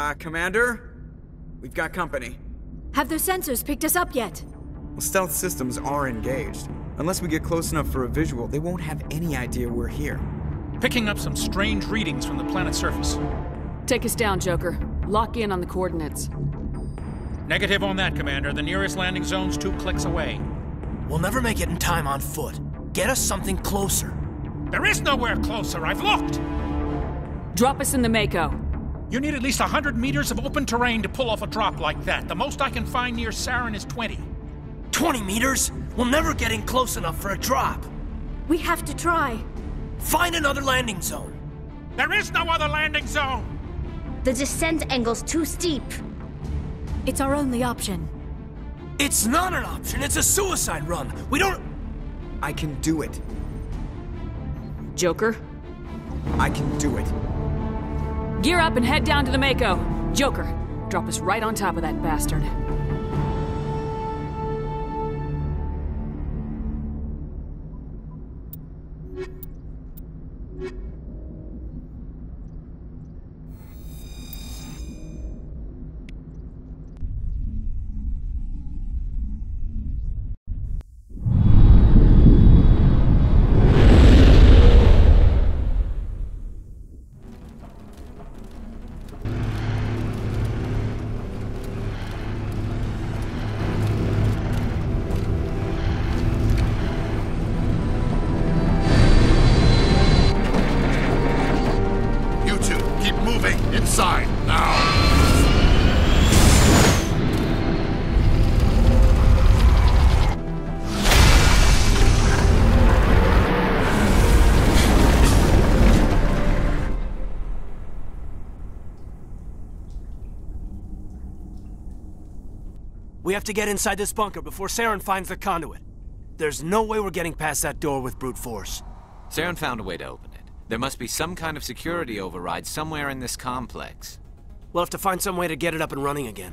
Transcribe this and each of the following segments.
Commander? We've got company. Have their sensors picked us up yet? Well, stealth systems are engaged. Unless we get close enough for a visual, they won't have any idea we're here. Picking up some strange readings from the planet's surface. Take us down, Joker. Lock in on the coordinates. Negative on that, Commander. The nearest landing zone's 2 clicks away. We'll never make it in time on foot. Get us something closer. There is nowhere closer. I've looked! Drop us in the Mako. You need at least 100 meters of open terrain to pull off a drop like that. The most I can find near Saren is 20. 20 meters? We'll never get in close enough for a drop. We have to try. Find another landing zone. There is no other landing zone! The descent angle's too steep. It's our only option. It's not an option. It's a suicide run. We don't... I can do it. Joker, I can do it. gear up and head down to the Mako. Joker, drop us right on top of that bastard. Inside, now! We have to get inside this bunker before Saren finds the conduit. There's no way we're getting past that door with brute force. Saren found a way to open it. There must be some kind of security override somewhere in this complex. We'll have to find some way to get it up and running again.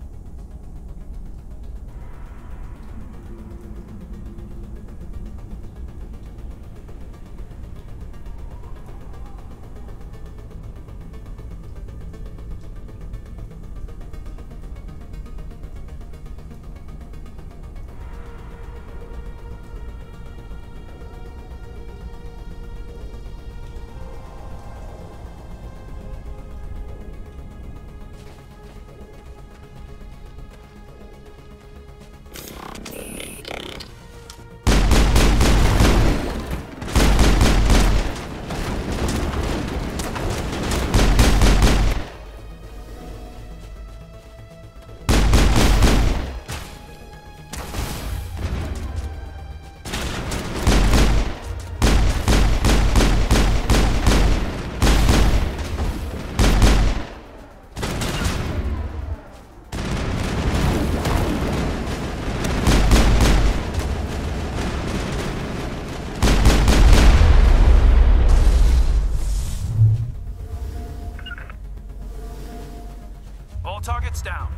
All targets down.